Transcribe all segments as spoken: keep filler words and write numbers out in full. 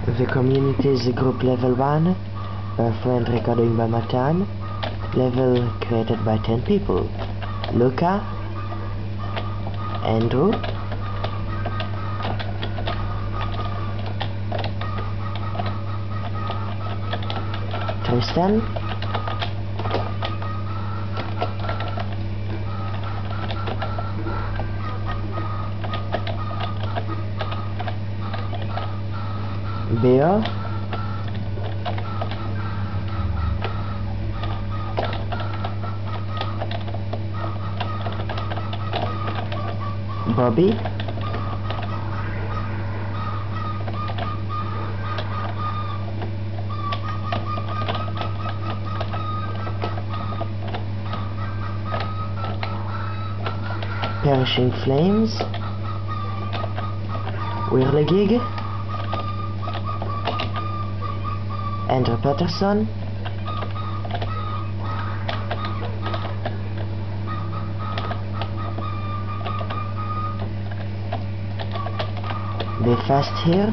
The community is group level one, a friend recording by Matan, level created by ten people. Luca, Andrew, Tristan, Bear, Bobby, Perishing Flames, Whirligig, Andrew Patterson, Be Fast Here,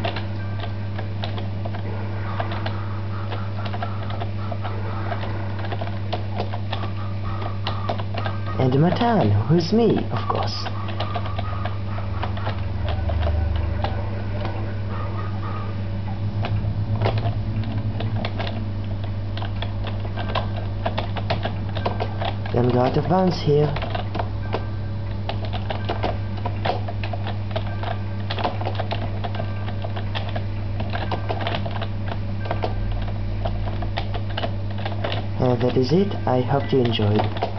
and Matan, who's me, of course. Then go out of bounds here. And that is it. I hope you enjoyed.